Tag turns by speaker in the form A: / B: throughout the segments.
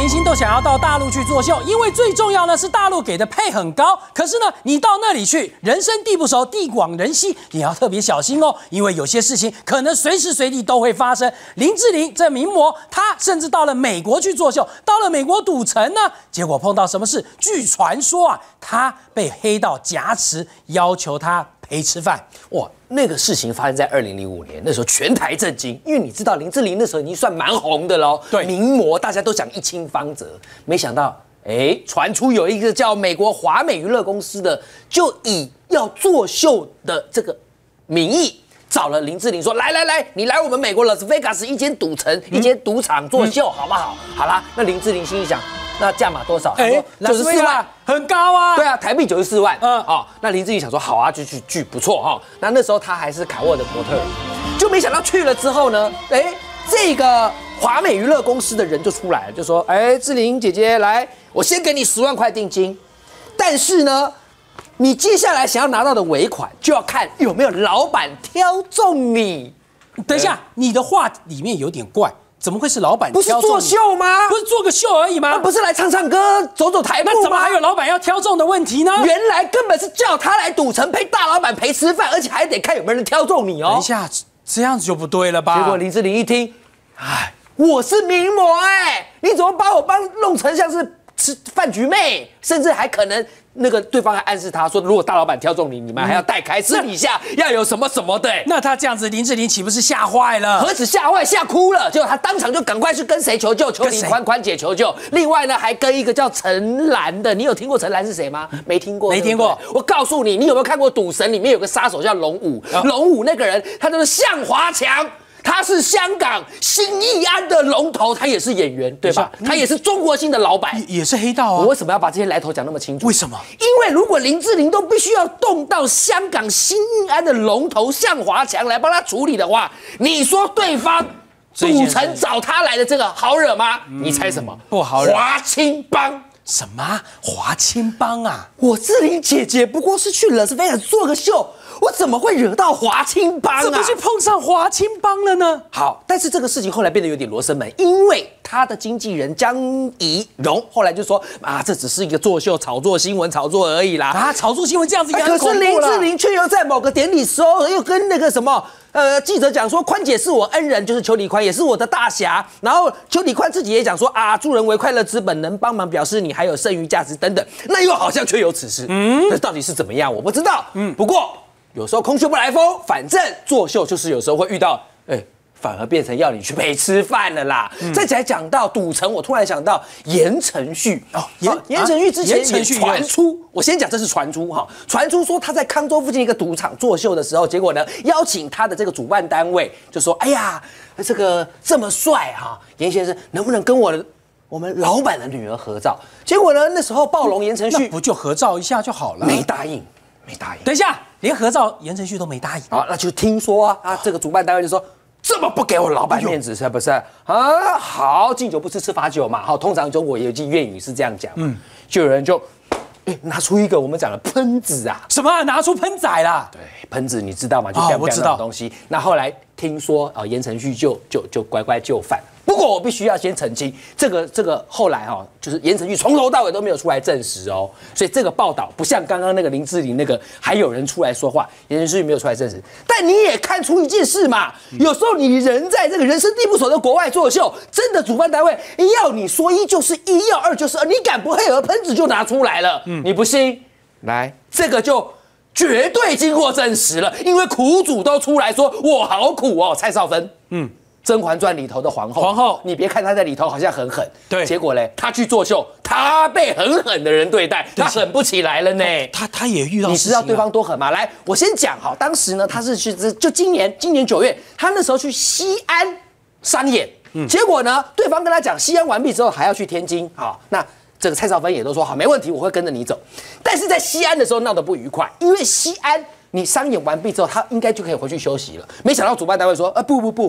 A: 明星都想要到大陆去作秀，因为最重要呢是大陆给的配很高。可是呢，你到那里去，人生地不熟，地广人稀，你要特别小心哦，因为有些事情可能随时随地都会发生。林志玲这名模，她甚至到了美国去作秀，到了美国赌城呢，结果碰到什么事？据传说啊，她被黑道挟持，要求她陪吃饭。
B: 哇，那个事情发生在2005年，那时候全台震惊，因为你知道林志玲那时候已经算蛮红的喽，
A: 对，
B: 名模大家都讲一清方泽，没想到，传出有一个叫美国华美娱乐公司的，就以要作秀的这个名义。找了林志玲说：“来，你来我们美国拉斯维加斯一间赌城、一间赌场作秀，好不好？”好啦，那林志玲心里想，那价码多少？94万，
A: 很高啊。
B: 对啊，台币94万。那林志玲想说，好啊，就去，不错哈。那时候她还是卡沃的模特，就没想到去了之后呢，这个华美娱乐公司的人就出来了，就说：“志玲姐姐，来，我先给你10万块定金，但是呢。”你接下来想要拿到的尾款，就要看有没有老板挑中你。
A: 等一下，你的话里面有点怪，怎么会是老板挑中你？
B: 不是作秀吗？
A: 不是做个秀而已吗？
B: 不是来唱歌、走台步吗？
A: 那怎么还有老板要挑中的问题呢？
B: 原来根本是叫他来赌城陪大老板陪吃饭，而且还得看有没有人挑中你哦。
A: 等一下，这样子就不对了吧？
B: 结果林志玲一听，我是名模你怎么把我弄成像是吃饭局妹，甚至还可能。那个对方还暗示他说，如果大老板挑中你，你们还要带开，私底下要有什么什么的。那
A: 他这样子，林志玲岂不是吓坏了？
B: 何止吓坏，吓哭了。结果他当场就赶快去跟谁求救？求李宽姐求救。另外呢，还跟一个叫陈岚的，你有听过陈岚是谁吗？没听过，
A: 没听过。
B: 我告诉你，你有没有看过《赌神》里面有个杀手叫龙武？龙武那个人，他就是向华强。他是香港新义安的龙头，他也是演员，对吧？他也是中国新的老板，
A: 也是黑道啊。
B: 我为什么要把这些来头讲那么清楚？
A: 为什么？
B: 因为如果林志玲都必须要动到香港新义安的龙头向华强来帮他处理的话，你说对方赌城找他来的这个好惹吗？你猜什么？
A: 不好惹。
B: 华青帮。
A: 什么华青帮啊？
B: 我志玲姐姐不过是去拉斯维加斯做个秀，我怎么会惹到华青帮啊？
A: 怎么去碰上华青帮了呢？
B: 好，但是这个事情后来变得有点罗生门，因为他的经纪人江宜蓉后来就说这只是一个作秀、炒作新闻、炒作而已啦。
A: 炒作新闻这样子也很恐怖了。
B: 可是林志玲却又在某个典礼时候又跟那个什么。记者讲说，宽姐是我恩人，就是邱礼宽，也是我的大侠。然后邱礼宽自己也讲说助人为快乐之本，能帮忙表示你还有剩余价值等等。那又好像确有此事，那到底是怎么样？我不知道。不过有时候空穴不来风，反正作秀就是有时候会遇到，反而变成要你去陪吃饭了啦。再来讲到赌城，我突然想到言承旭言承旭之前也传出，我先讲这是传出传出说他在康州附近一个赌场作秀的时候，结果呢邀请他的这个主办单位就说，哎呀，这个这么帅严先生能不能跟我们老板的女儿合照？结果呢那时候暴龙言承旭
A: 那不就合照一下就好了？
B: 没答应。
A: 等一下，连合照言承旭都没答应。
B: 那就听说这个主办单位就说。这么不给我老板面子，是不是好，敬酒不吃吃罚酒嘛。通常中国也有句谚语是这样讲，就有人就拿出一个我们讲的喷子啊，
A: 什么拿出喷仔啦？
B: 对，喷子你知道吗？就这样这样的东西。那后来听说言承旭就乖乖就范。不过我必须要先澄清，这个后来就是言承旭从头到尾都没有出来证实哦，所以这个报道不像刚刚那个林志玲那个还有人出来说话，言承旭没有出来证实。但你也看出一件事嘛，有时候你人在这个人生地不熟的国外作秀，真的主办单位要你说一就是一，要二就是二，你敢不配合，喷子就拿出来了。你不信？来，这个就绝对经过证实了，因为苦主都出来说我好苦哦，蔡少芬，《甄嬛传》里头的皇后，你别看她在里头好像很狠，对，结果嘞，她去作秀，她被很狠的人对待，她狠不起来了呢。
A: 她也遇到，
B: 你知道对方多狠吗？来，我先讲当时呢，她是去就今年9月，她那时候去西安商演，结果呢，对方跟她讲，西安完毕之后还要去天津，那这个蔡少芬也都说好，没问题，我会跟着你走。但是在西安的时候闹得不愉快，因为西安你商演完毕之后，他应该就可以回去休息了，没想到主办单位说，不。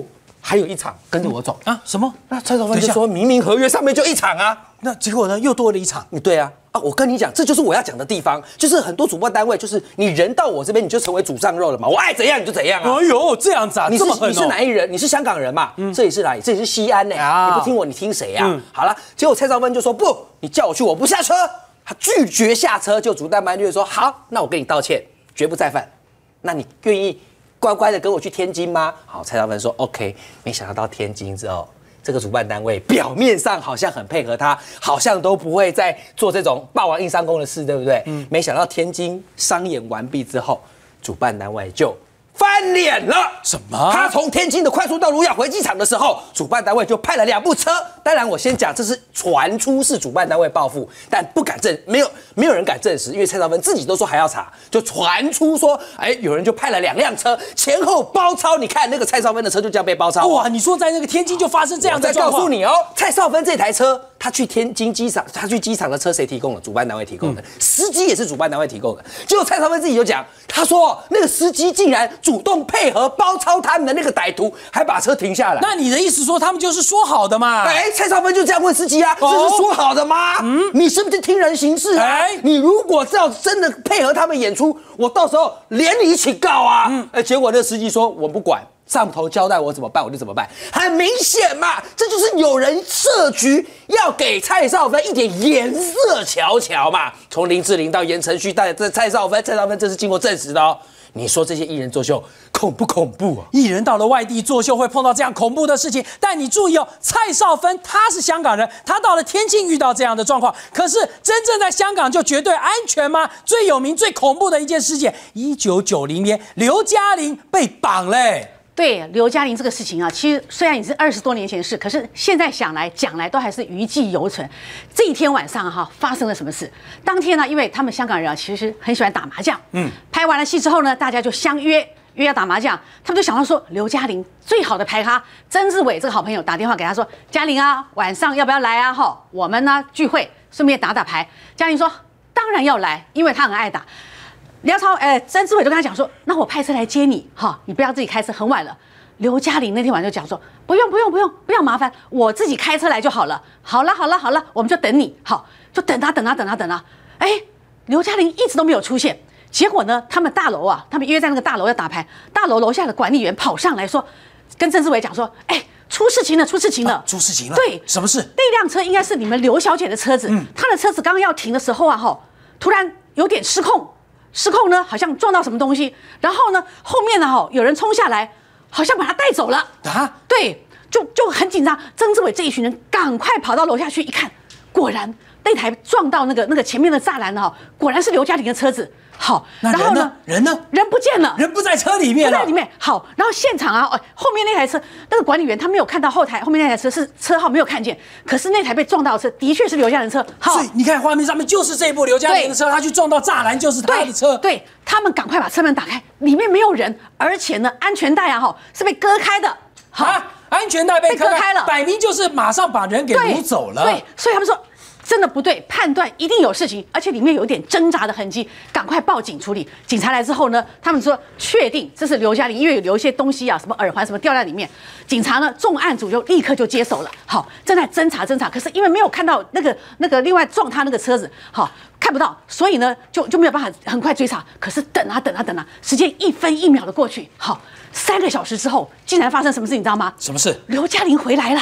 B: 还有一场，跟着我走
A: 啊？什么？
B: 那蔡少芬就说明明合约上面就一场啊，
A: 那结果呢又多了一场。
B: 对啊。我跟你讲，这就是我要讲的地方，就是很多主办单位，就是你人到我这边，你就成为主上肉了嘛，我爱怎样你就怎样啊。
A: 哎呦，这样子啊，
B: 你是哪一人？你是香港人嘛？这里是哪里？这里是西安呢。你不听我，你听谁呀？好了，结果蔡少芬就说不，你叫我去，我不下车。他拒绝下车，就主办单位说好，那我跟你道歉，绝不再犯。那你愿意乖乖的跟我去天津吗？好，蔡少芬说 OK。没想到天津之后，这个主办单位表面上好像很配合他，好像都不会再做这种霸王硬上弓的事，对不对？没想到天津商演完毕之后，主办单位就翻脸了。
A: 什么？
B: 他从天津的快速道路要回机场的时候，主办单位就派了2部车。当然，我先讲，这是传出是主办单位报复，但不敢证，没有人敢证实，因为蔡少芬自己都说还要查，就传出说，有人就派了2辆车前后包抄。你看那个蔡少芬的车就这样被包抄。
A: 哇，你说在那个天津就发生这样的状况？
B: 我再告诉你哦，蔡少芬这台车，他去天津机场，他去机场的车谁提供的？主办单位提供的，司机也是主办单位提供的。结果蔡少芬自己就讲，他说那个司机竟然主动配合包抄他们的那个歹徒，还把车停下来。
A: 那你的意思说他们就是说好的嘛？
B: 蔡少芬就这样问司机啊，这是说好的吗？你是不是听人行事啊？你如果是要真的配合他们演出，我到时候连你一起告啊！结果那个司机说我不管。上头交代我怎么办，我就怎么办。很明显嘛，这就是有人设局，要给蔡少芬一点颜色瞧瞧嘛。从林志玲到言承旭，到蔡少芬这是经过证实的哦。你说这些艺人作秀恐不恐怖啊？
A: 艺人到了外地作秀会碰到这样恐怖的事情，但你注意哦，蔡少芬她是香港人，她到了天津遇到这样的状况，可是真正在香港就绝对安全吗？最有名、最恐怖的一件事件，1990年刘嘉玲被绑嘞。
C: 对刘嘉玲这个事情啊，其实虽然已经20多年前的事，可是现在想来讲来都还是余悸犹存。这一天晚上哈，发生了什么事？当天呢，因为他们香港人啊，其实很喜欢打麻将。拍完了戏之后呢，大家就相约要打麻将。他们就想到说，刘嘉玲最好的牌咖曾志伟这个好朋友打电话给他说：“嘉玲啊，晚上要不要来啊？哈，我们呢聚会，顺便打打牌。”嘉玲说：“当然要来，因为他很爱打。”曾志伟就跟他讲说，那我派车来接你，你不要自己开车，很晚了。刘嘉玲那天晚上就讲说，不用麻烦，我自己开车来就好了。好了，我们就等你，就等啊，刘嘉玲一直都没有出现。结果呢，他们大楼啊，他们约在那个大楼要打牌，大楼楼下的管理员跑上来说，跟曾志伟讲说，出事情了！出事情了！对，
A: 什么事？
C: 那辆车应该是你们刘小姐的车子，她的车子刚刚要停的时候啊，突然有点失控呢，好像撞到什么东西，然后呢，后面呢，有人冲下来，好像把他带走了啊！对，就很紧张。曾志伟这一群人赶快跑到楼下去一看，果然那台撞到那个前面的栅栏了，果然是刘嘉玲的车子。好，然后呢？
A: 人呢？
C: 人不见了，
A: 人不在车里面了。
C: 不在里面。好，然后现场啊，后面那台车，那个管理员他没有看到后面那台车是车号没有看见，可是那台被撞到的车的确是刘嘉玲车。好，
A: 所以你看画面上面就是这部刘嘉玲的车，他去撞到栅栏就是他的车。
C: 对，他们赶快把车门打开，里面没有人，而且呢，安全带啊是被割开的。
A: 好，安全带被割开了，摆明就是马上把人给掳走了。
C: 对，所以他们说。真的不对，判断一定有事情，而且里面有一点挣扎的痕迹，赶快报警处理。警察来之后呢，他们说确定这是刘嘉玲，因为有留一些东西啊，什么耳环什么掉在里面。警察呢，重案组就立刻就接手了，好，正在侦查。可是因为没有看到那个另外撞他那个车子，好看不到，所以呢就没有办法很快追查。可是等啊，时间1分1秒的过去，好，3个小时之后，竟然发生什么事，你知道吗？
A: 什么事？
C: 刘嘉玲回来了。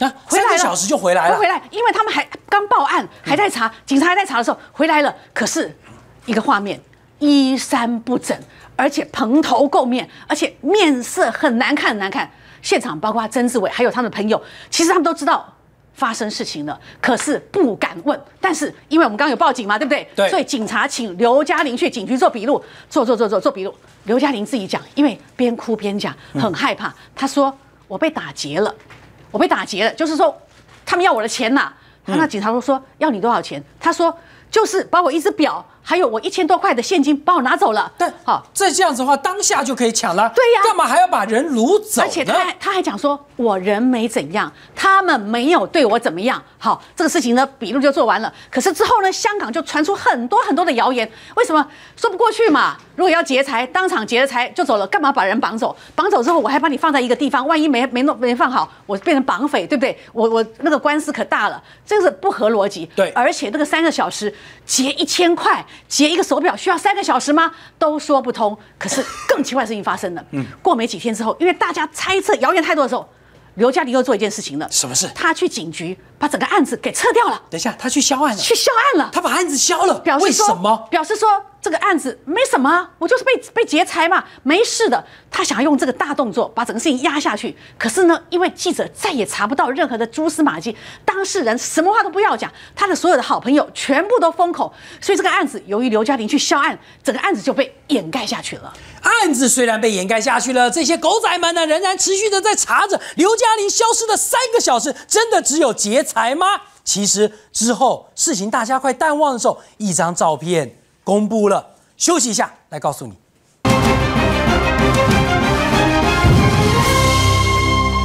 A: 3个小时就回来了，
C: 因为他们还刚报案，还在查，警察还在查的时候回来了。可是一个画面，衣衫不整，而且蓬头垢面，而且面色很难看。现场包括曾志伟还有他的朋友，其实他们都知道发生事情了，可是不敢问。但是因为我们刚刚有报警嘛，对不对？
A: 对。
C: 所以警察请刘嘉玲去警局做笔录，做笔录。刘嘉玲自己讲，因为边哭边讲，很害怕。他说：“我被打劫了。”就是说，他们要我的钱呐。那警察说要你多少钱？他说就是把我一只表还有我1000多块的现金帮我拿走了。
A: 但好，这样子的话，当下就可以抢了。
C: 对呀，
A: 干嘛还要把人掳走呢？
C: 而且他还讲说，我人没怎样，他们没有对我怎么样。好，这个事情呢，笔录就做完了。可是之后呢，香港就传出很多的谣言，为什么说不过去嘛？如果要劫财，当场劫了财就走了，干嘛把人绑走？绑走之后，我还把你放在一个地方，万一没放好，我变成绑匪，对不对？我那个官司可大了，这个是不合逻辑。
A: 对，
C: 而且那个3个小时劫1000块，劫一个手表需要3个小时吗？都说不通。可是更奇怪的事情发生了，过没几天之后，因为大家猜测谣言太多的时候，刘嘉玲又做一件事情了。
A: 什么事？
C: 他去警局把整个案子给撤掉了。
A: 等一下，他去销案了。
C: 去销案了。
A: 他把案子销了。
C: 为
A: 什么？
C: 表示说这个案子没什么，我就是被劫财嘛，没事的。他想要用这个大动作把整个事情压下去。可是呢，因为记者再也查不到任何的蛛丝马迹，当事人什么话都不要讲，他的所有的好朋友全部都封口，所以这个案子由于刘嘉玲去销案，整个案子就被掩盖下去了。
A: 案子虽然被掩盖下去了，这些狗仔们呢，仍然持续的在查着刘嘉玲消失的3个小时，真的只有劫财吗？其实之后事情大家快淡忘的时候，一张照片公布了。休息一下，来告诉你。